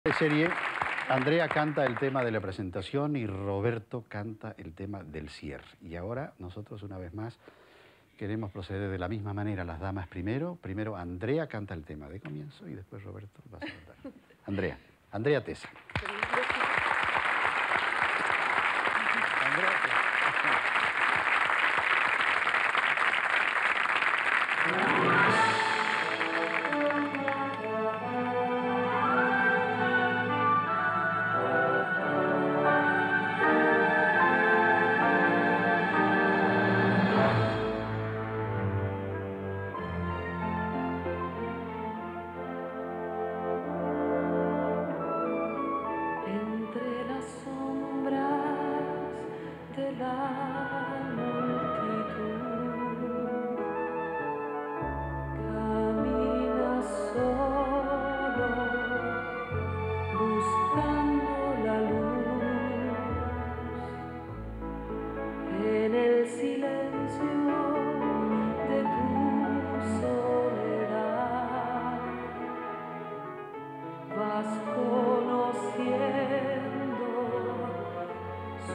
De serie, Andrea canta el tema de la presentación y Roberto canta el tema del cierre. Y ahora nosotros una vez más queremos proceder de la misma manera. Las damas primero. Primero Andrea canta el tema de comienzo y después Roberto va a cantar. Andrea Tesa. Andrea Tesa. Entre las sombras de la multitud camina solo buscando la luz en el silencio de tu soledad. Vas conociendo su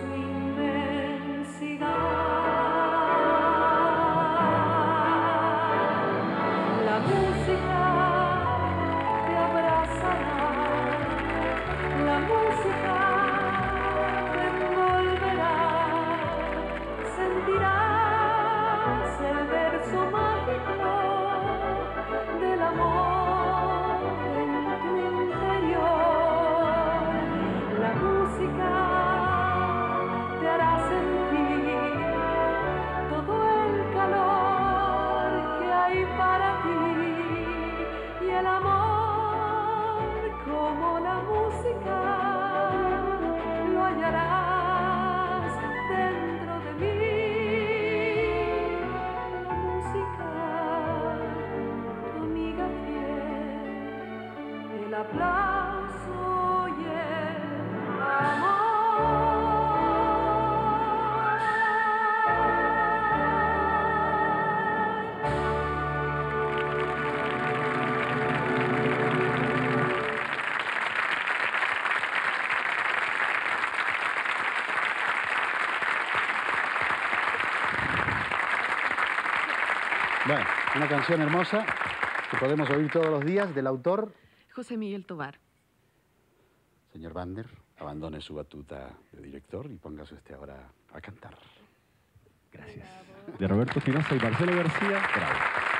inmensidad. La música te abrazará, la música te envolverá, sentirás el verso mágico del amor en tu interior. La música te hará sentir todo el calor que hay para ti, y el amor como la música lo hallarás dentro de mí. La música, tu amiga fiel, el aplauso y el amor. Bueno, una canción hermosa que podemos oír todos los días del autor. José Miguel Tovar. Señor Vander, abandone su batuta de director y póngase usted ahora a cantar. Gracias. De Roberto Espinosa y Marcelo García, bravo.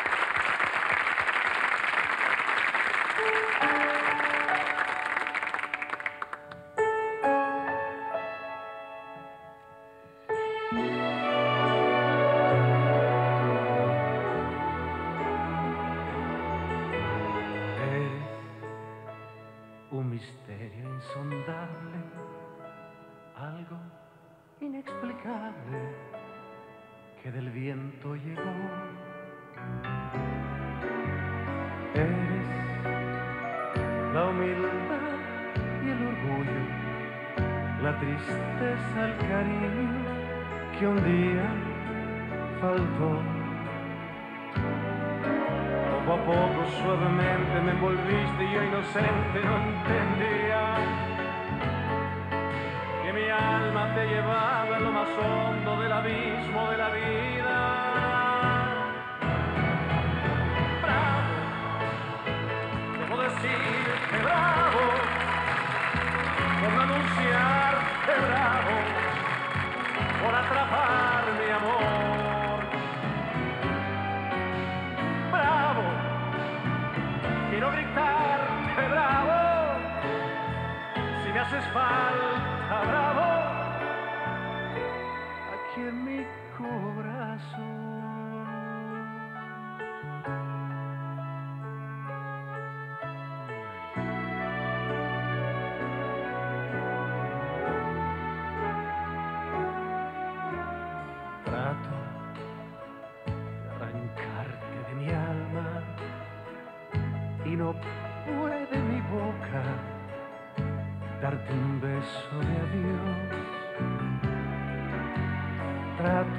Un misterio insondable, algo inexplicable que del viento llegó. Eres la humildad y el orgullo, la tristeza, el cariño que un día faltó. Poco a poco, suavemente me envolviste y yo inocente no entendía que mi alma te llevaba en lo más hondo del abismo de la vida. Bravo, debo decirte bravo, por no anunciarte bravo, por atrapar mi amor. Quiero gritarte bravo, si me haces falta bravo, aquí en mi corazón. Trato de arrancarte de mi alma y no puede mi boca darte un beso de adiós. Trato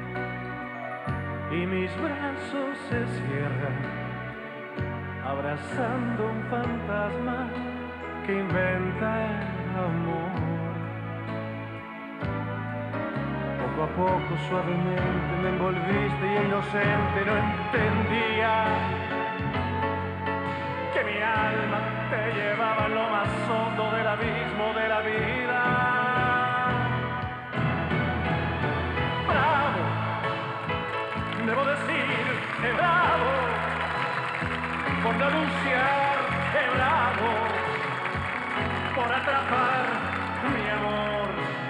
y mis brazos se cierran abrazando un fantasma que inventa el amor. Poco a poco, suavemente me envolviste y inocente no entendía que mi alma te llevaba a lo más hondo del abismo de la vida. Bravo, debo decir que bravo, por no anunciar que bravo, por atrapar mi amor.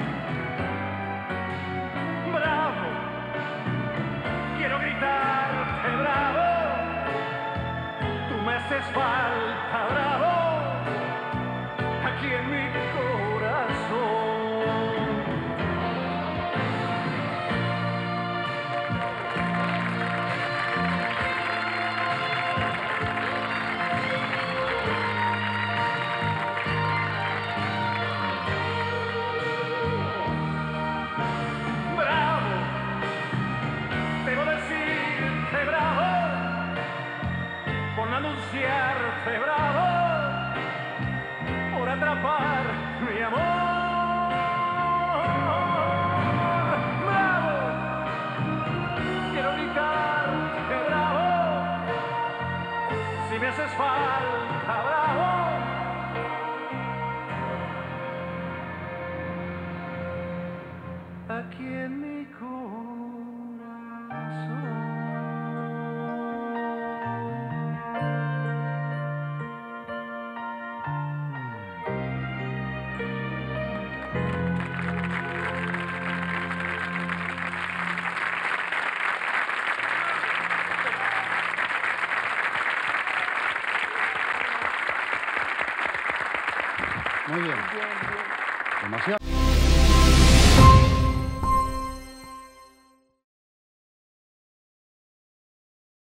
Bravo, quiero gritarte bravo, tú me haces falta bravo, aquí en mi corazón. Anunciarte bravo, por atrapar mi amor. Bravo, quiero gritarte bravo, si me haces falta bravo, aquí en mi corazón. Muy bien. Emoción.